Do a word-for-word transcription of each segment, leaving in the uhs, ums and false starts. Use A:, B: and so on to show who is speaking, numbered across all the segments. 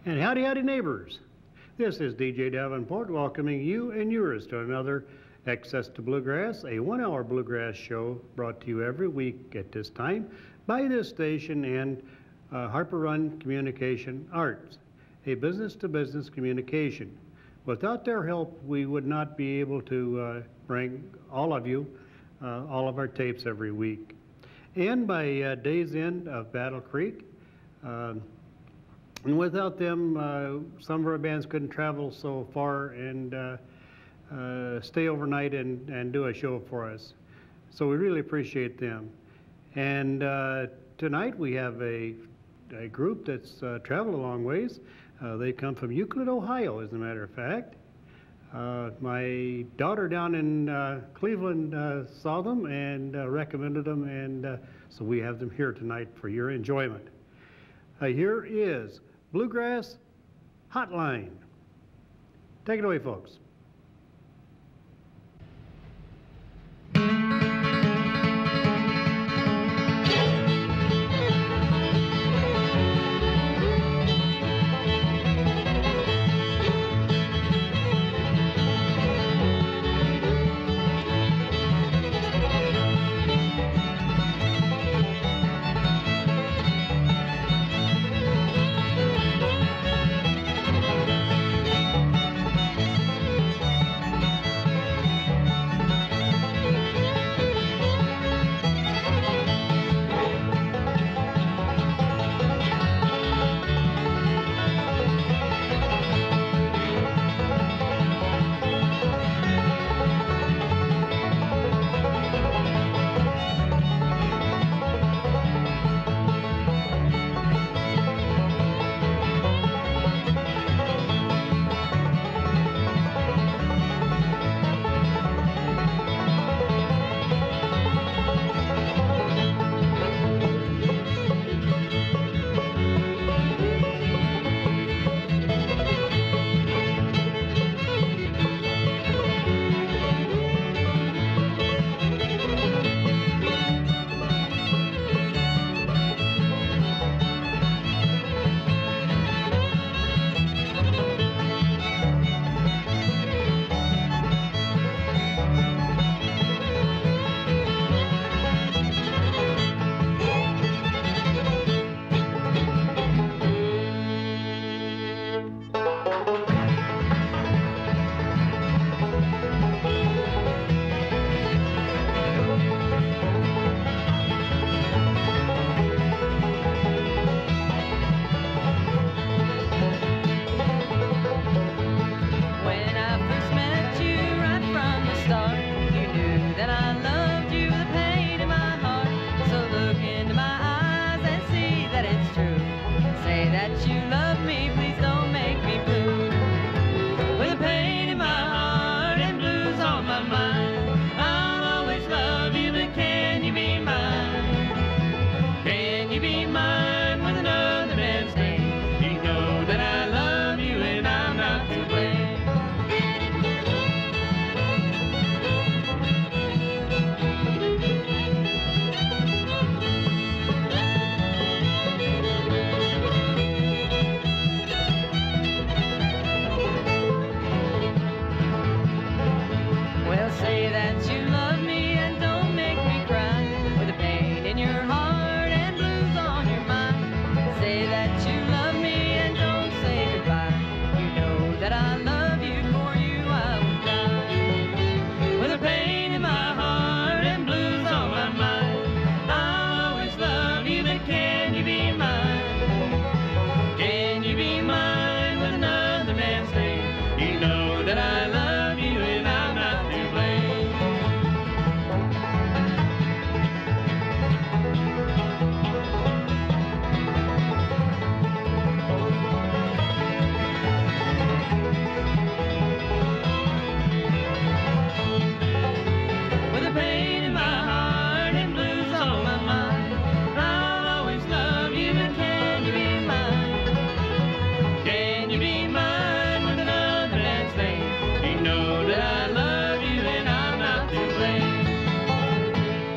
A: And howdy, howdy, neighbors. This is D J Davenport welcoming you and yours to another Access to Bluegrass, a one-hour bluegrass show brought to you every week at this time by this station and uh, Harper Run Communication Arts, a business-to-business communication. Without their help, we would not be able to uh, bring all of you uh, all of our tapes every week. And by uh, day's end of Battle Creek, uh, and without them, uh, some of our bands couldn't travel so far and uh, uh, stay overnight and, and do a show for us. So we really appreciate them. And uh, tonight we have a, a group that's uh, traveled a long ways. Uh, they come from Euclid, Ohio, as a matter of fact. Uh, my daughter down in uh, Cleveland uh, saw them and uh, recommended them, and uh, so we have them here tonight for your enjoyment. Uh, here is Bluegrass Hotline. Take it away, folks.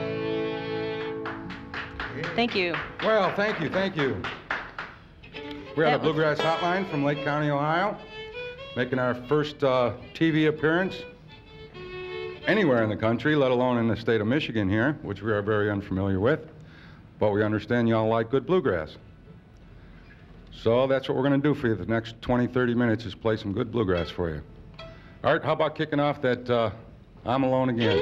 B: Thank you.
C: Well, thank you, thank you.
B: We're on the
C: That was-
B: Bluegrass Hotline from Lake County, Ohio, making our first uh, T V appearance anywhere in the country, let alone in the state of Michigan here, which we are very unfamiliar with. But we understand y'all like good bluegrass. So that's what we're going to do for you the next twenty, thirty minutes is play some good bluegrass for you. Art, how about kicking off that uh, I'm Alone Again?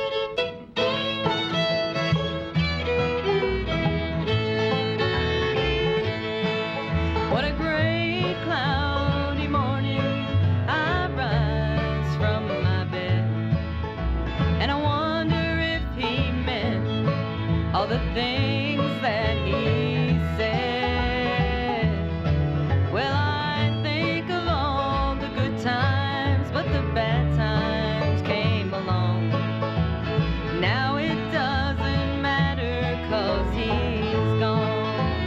C: What a great cloudy morning, I rise from my bed, and I wonder if he meant all the things that he said. Well, I think of all the good times, but the bad times came along. Now it doesn't matter 'cause he's gone.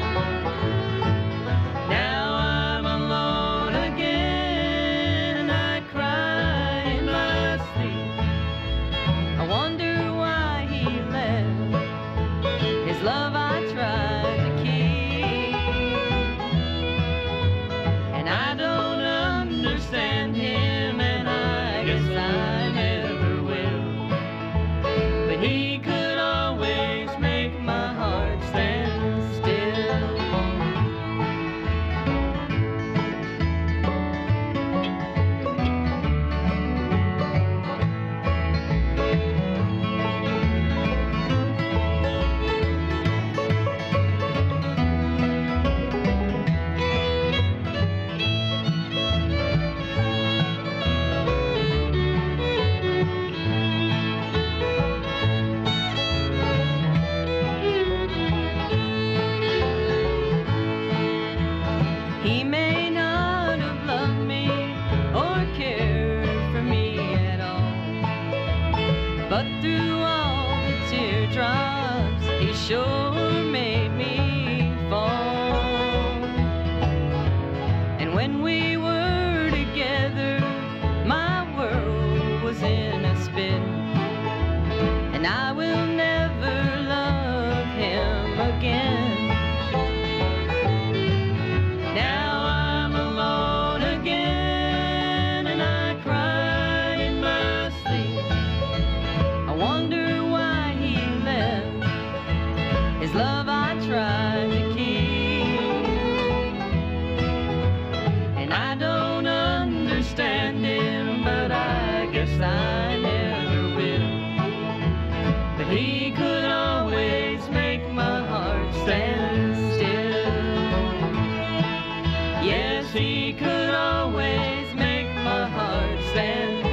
C: Now I'm alone again, and I cry in my sleep. I wonder why he left his love I tried to keep. And I don't understand him, and I guess I never will. But he could always make my heart stand still. He may not have loved me or cared for me at all, but through all the teardrops, he sure made me fall. And when we were together, my world was in a spin, and I will never love him again. Now I'm alone again, and I cry in my sleep. I wonder why he left his love I tried to keep. And I don't understand him, but I guess I never will. But he could always make my heart stand still. Yes, he could always make my heart stand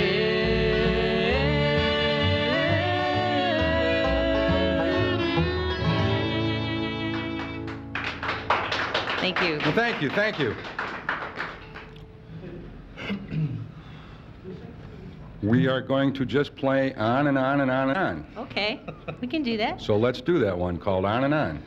C: still. Thank you.
B: Well, thank you, thank you. We are going to just play on and on and on and on.
C: Okay, we can do that.
B: So let's do that one called On and On.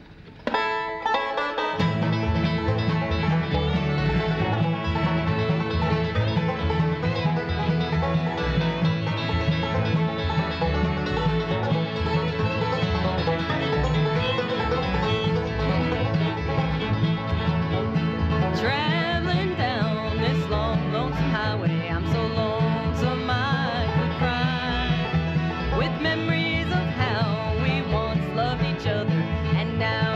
C: Traveling down this long, lonesome highway, I'm so lonesome I could cry, with memories of how we once loved each other, and now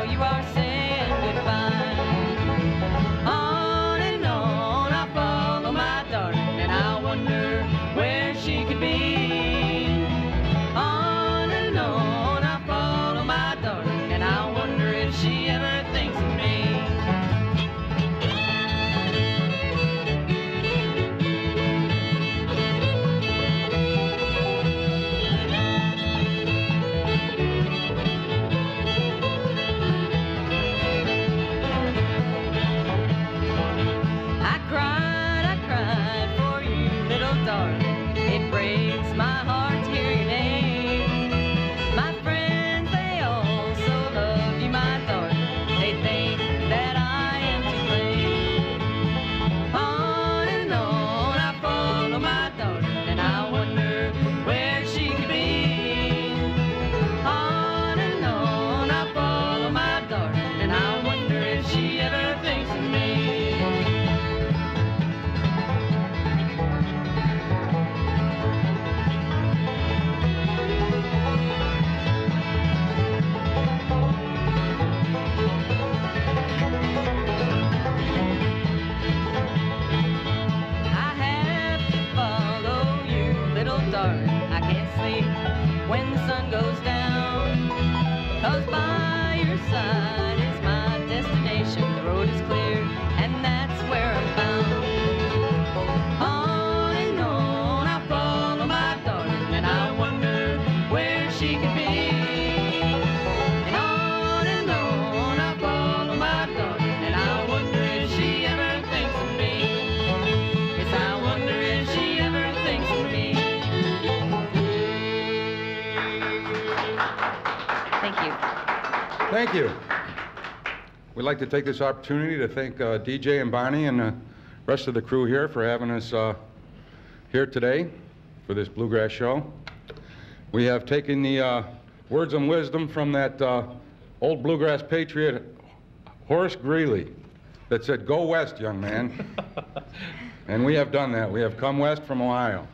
B: Thank you. We'd like to take this opportunity to thank uh, D J and Bonnie and the rest of the crew here for having us uh, here today for this Bluegrass show. We have taken the uh, words of wisdom from that uh, old Bluegrass patriot, Horace Greeley, that said, "Go west, young man." And we have done that. We have come west from Ohio.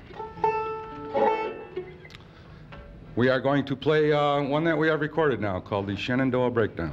B: We are going to play uh, one that we have recorded now called the Shenandoah Breakdown.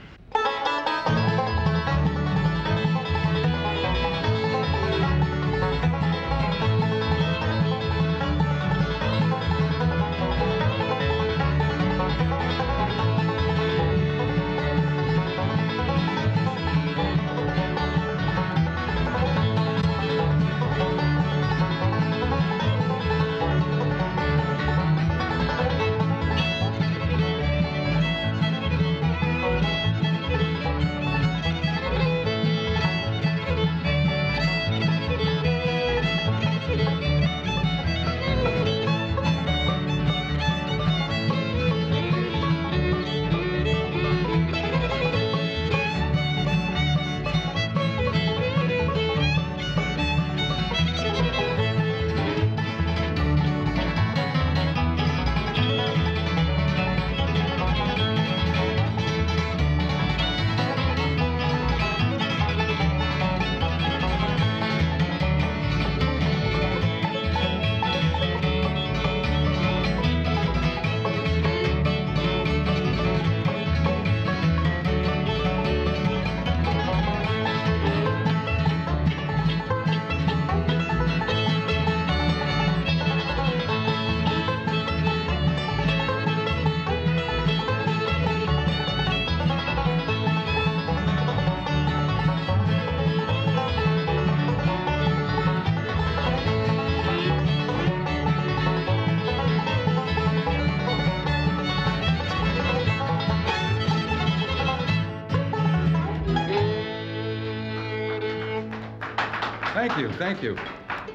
B: Thank you, thank you.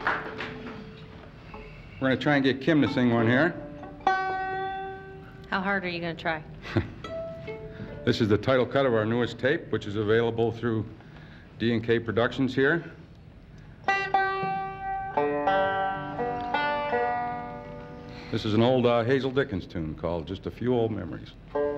B: We're going to try and get Kim to sing one here.
D: How hard are you going to try?
B: This is the title cut of our newest tape, which is available through D and K Productions here. This is an old uh, Hazel Dickens tune called Just a Few Old Memories.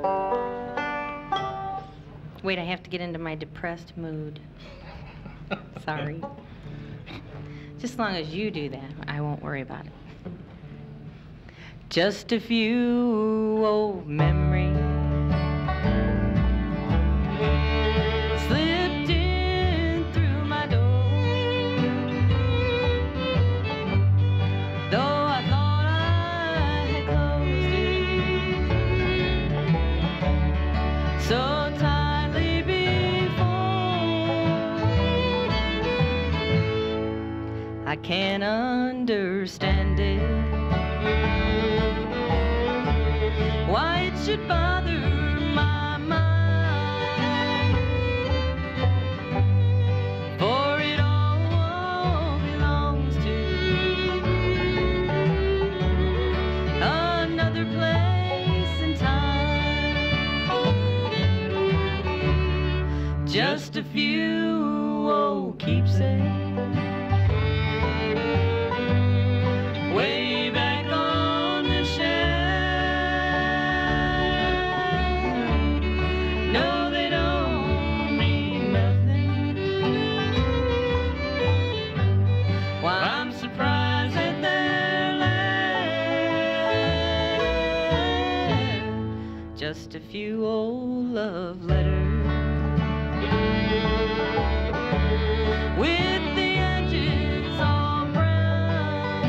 D: Wait, I have to get into my depressed mood. Sorry. Just as long as you do that, I won't worry about it. Just a few old memories slipped in through my door. Though I thought I had closed it so tightly before, I can't understand it, why it should bother my mind, for it all belongs to another place and time. Just a few old keepsakes way back on the shelf. No, they don't mean nothing. Why, I'm surprised at their laugh. Just a few old love letters with the edges all brown,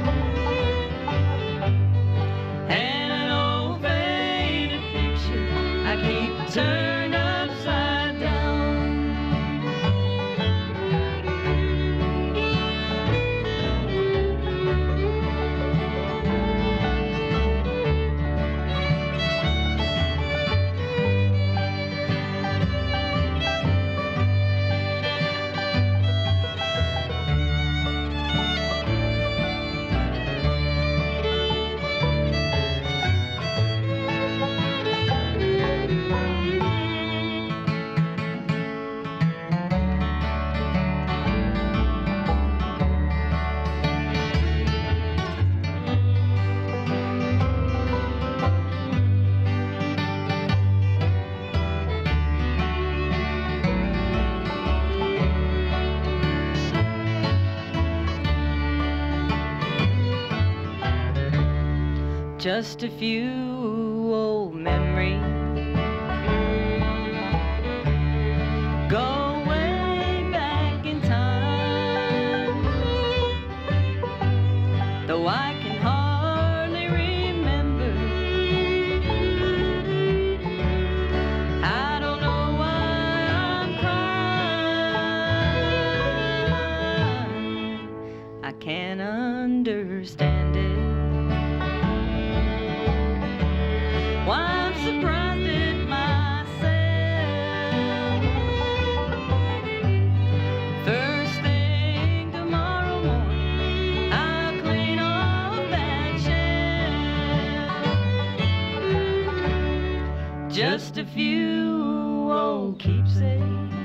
D: and an old faded picture I keep turned upside down. just a few old memories. Go way back in time, though I can hardly remember. I don't know why I'm crying. I can't understand it. Why I'm surprised at myself. First thing tomorrow morning, I'll clean off that shelf. Just a few old keepsakes,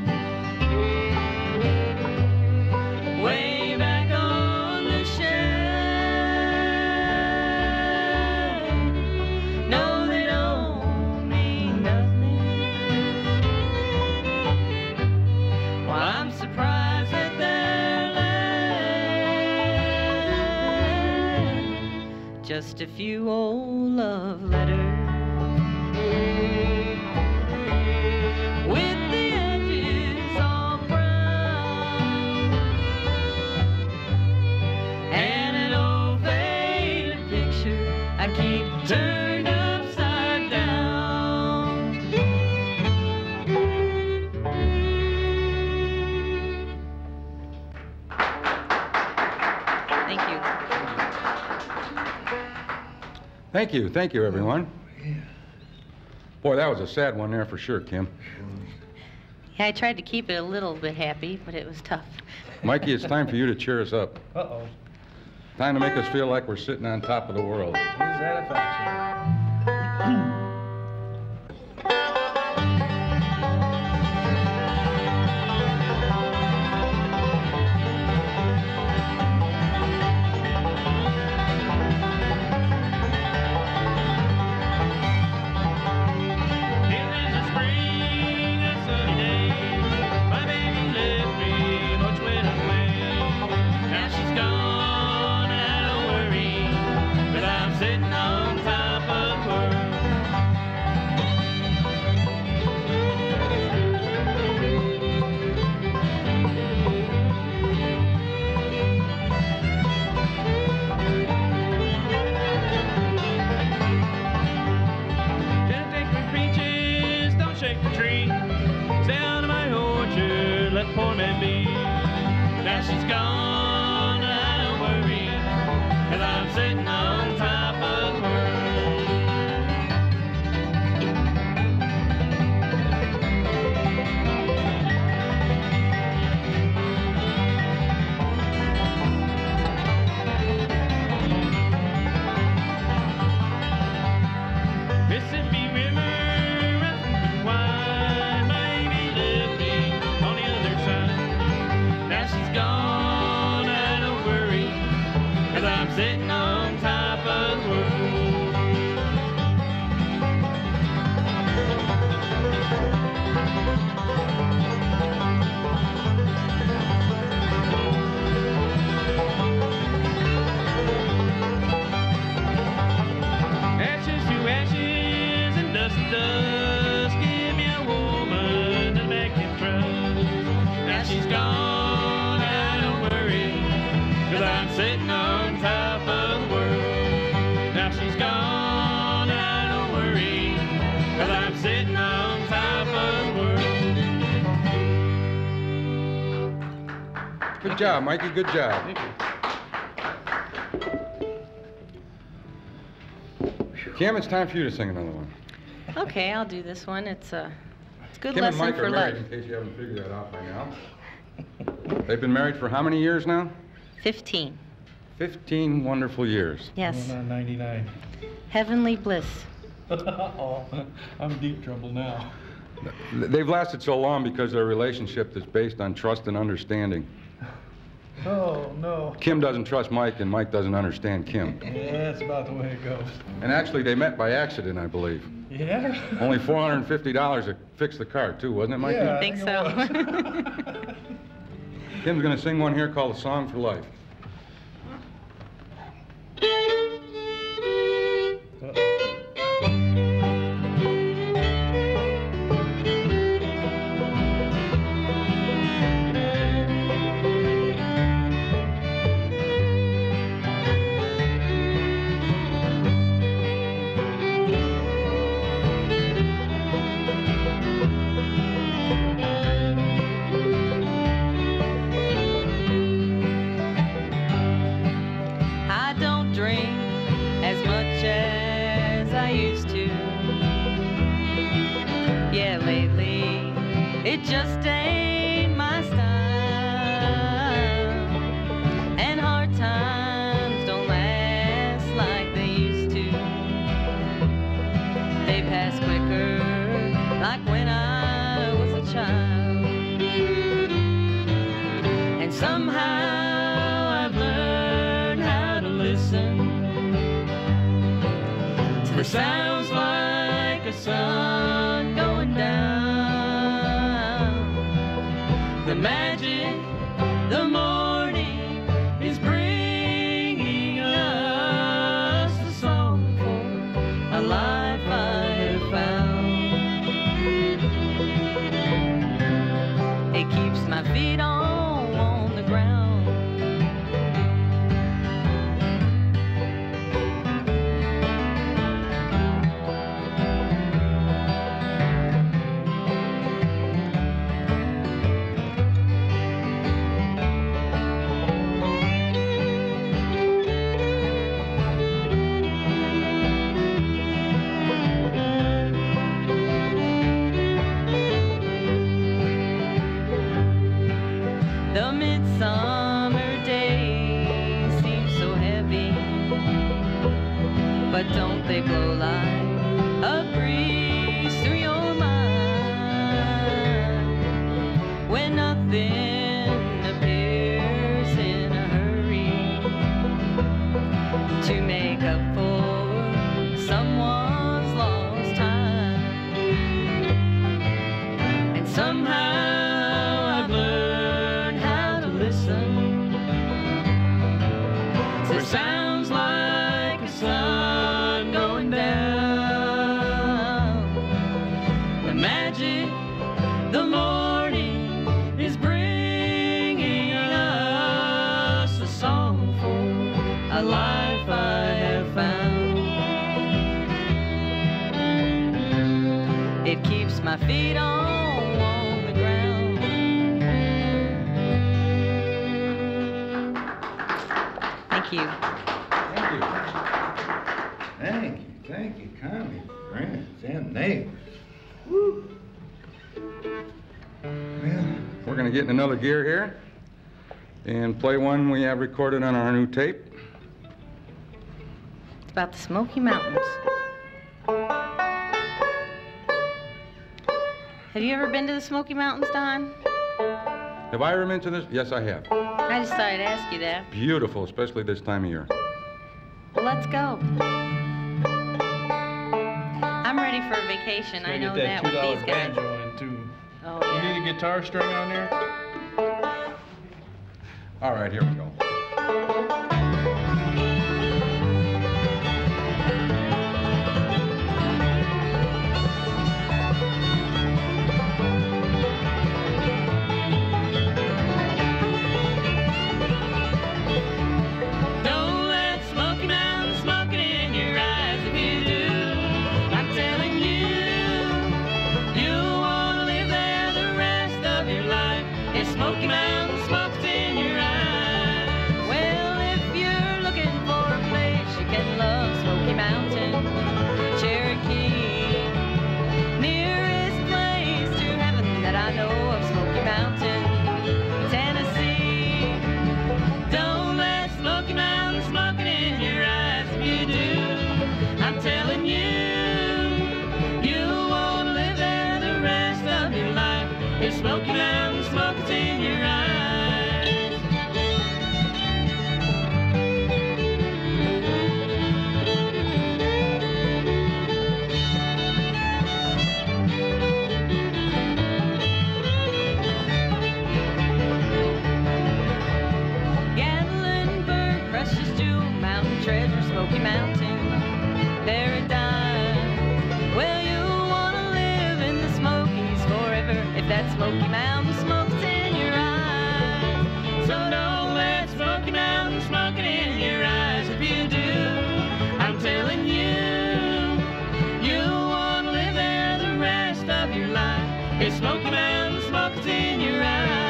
D: way back on the shelf. No, they don't mean nothing. Well, I'm surprised that they're left. Just a few old love letters with the edges all brown, and an old faded picture I keep turned upside down. Thank you.
B: Thank you, thank you, everyone. Boy, that was a sad one there for sure, Kim.
D: Yeah, I tried to keep it a little bit happy, but it was tough.
B: Mikey, it's time for you to cheer us up.
E: Uh-oh.
B: Time to make us feel like we're sitting on top of the world.
E: Satisfaction.
F: Poor man be. Now she's gone, I don't worry, 'cause I'm sitting on top of the Mississippi River runs wide, baby left me on the other side. Now she's gone, I don't worry, 'cause I'm sitting on top of the world. Ashes to ashes and dust to dust, give me a woman that I can trust. Now she's gone, I don't worry, 'cause I'm sitting on top of the world. Now she's gone, I don't worry, 'cause I'm sitting on top of the world.
B: Good job, Mikey, good job.
E: Thank you.
B: Kim, it's time for you to sing another one.
D: Okay, I'll do this one. It's a, it's a good
B: Kim and
D: lesson
B: Mike
D: for
B: are married,
D: life.
B: in case you haven't figured that out by now. They've been married for how many years now?
D: Fifteen.
B: Fifteen wonderful years.
D: Yes.
E: Going on ninety-nine.
D: Heavenly bliss.
E: Uh-oh. I'm in deep trouble now.
B: They've lasted so long because their relationship is based on trust and understanding.
E: Oh, no.
B: Kim doesn't trust Mike, and Mike doesn't understand Kim.
E: Yeah, that's about the way it goes.
B: And actually, they met by accident, I believe.
E: Yeah?
B: Only four hundred fifty dollars to fix the car, too, wasn't it, Mikey?
E: Yeah,
D: I think
E: it
D: so.
E: was.
B: Kim's going to sing one here called A Song for Life.
C: It just ain't my style. And hard times don't last like they used to. They pass quicker, like when I was a child. And somehow I've learned how to listen to the sounds like a sun going down. The magic, the morning is bringing us a song for a life I have found. It keeps my feet on, on the ground. The midsummer days seem so heavy, but don't they blow like a breeze through your mind? When nothing appears in a hurry to make up for someone's lost time. And somehow I've learned how to listen to sounds like a sun going down. The magic, the morning is bringing us a song for a life I have found. It keeps my feet on, on the ground. Thank you.
B: Thank you. Thank you, thank you, Connie, friends and neighbors. Woo. Well, we're going to get in another gear here and play one we have recorded on our new tape.
D: It's about the Smoky Mountains. Have you ever been to the Smoky Mountains, Don?
B: Have I ever been to this? Yes, I have.
D: I just thought I'd ask you that.
B: Beautiful, especially this time of year.
D: Well, let's go. I'm ready for a vacation. I know that with these guys.
E: banjo in too.
D: Oh,
E: You
D: yeah.
E: need a guitar string on there?
B: All right, here we go.
C: Don't let Smoky Mountain smoke it in your eyes. If you do, I'm telling you, you wanna live there the rest of your life. If Smoky Mountain smokes in your eyes. Well, if you're looking for a place you can love, Smoky Mountain, Cherokee, nearest place to heaven that I know of, Smoky Mountain, Tennessee. Don't let Smoky Mountain smoke it in your eyes. If you do, I'm telling you, you won't live there the rest of your life. If Smoky Mountain smoke it in your eyes. Gatlinburg, precious jewel, mountain treasure, Smoky Mountain, paradise. Well, you wanna live in the Smokies forever if that Smoky Mountain smokes in your eyes. So don't let Smoky Mountain smoke it in your eyes. If you do, I'm telling you, you wanna live there the rest of your life. If Smoky Mountain smokes in your eyes.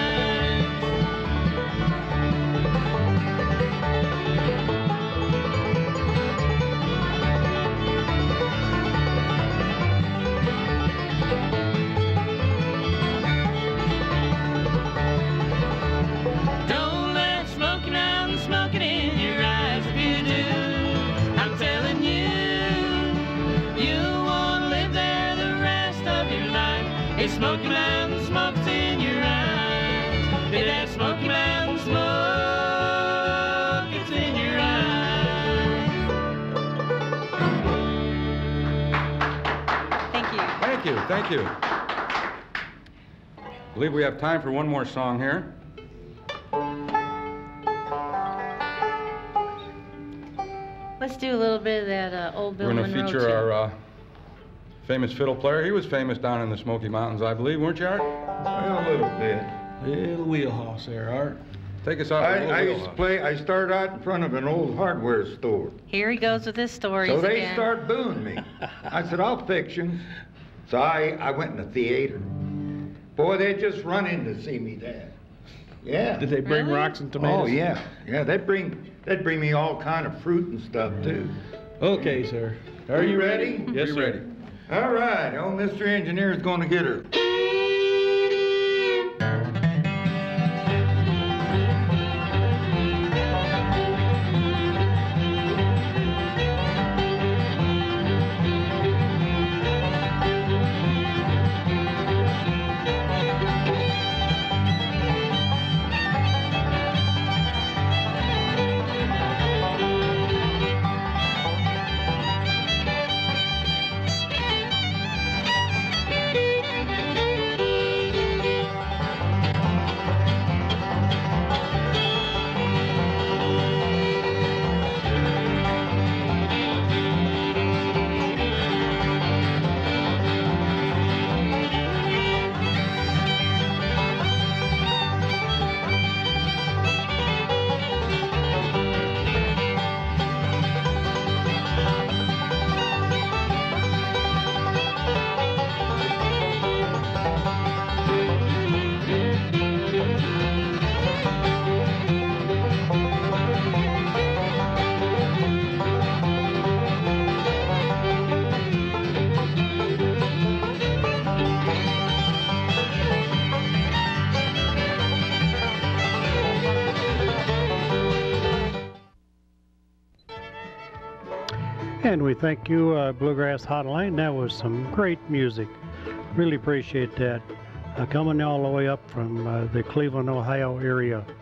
F: that Smoky Mountain smoke, it's in your eyes.
D: Thank you.
B: Thank you, thank you. I believe we have time for one more song here.
D: Let's do a little bit of that uh, old Bill
B: We're
D: Monroe.
B: going to feature
D: tune.
B: our uh, famous fiddle player. He was famous down in the Smoky Mountains, I believe, weren't you, Art?
G: Well, a little bit.
E: Little wheelhouse there, Art.
B: Take us out.
G: I, I used to play, I started out in front of an old hardware store.
D: Here he goes with his stories
G: So they
D: again.
G: start booing me. I said, I'll fix 'em. So I, I went in the theater. Boy, they just run in to see me there. Yeah.
E: Did they bring
D: Really?
E: rocks and tomatoes?
G: Oh, yeah. Yeah, they'd bring, they'd bring me all kind of fruit and stuff, too.
E: Okay, sir.
G: Are you ready?
E: Yes,
B: You
E: sir.
B: ready?
G: All right, old Mister Engineer's gonna get her.
A: And we thank you, uh, Bluegrass Hotline. That was some great music. Really appreciate that. Uh, coming all the way up from uh, the Cleveland, Ohio area.